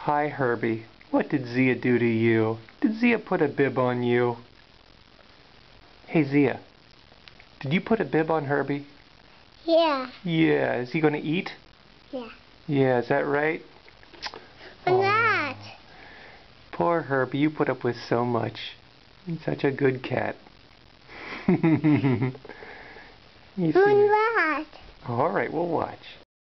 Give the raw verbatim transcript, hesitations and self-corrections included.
Hi, Herbie. What did Zia do to you? Did Zia put a bib on you? Hey, Zia. Did you put a bib on Herbie? Yeah. Yeah. Is he going to eat? Yeah. Yeah, is that right? What's that? Poor Herbie, you put up with so much. He's such a good cat. You What's that? All right, we'll watch.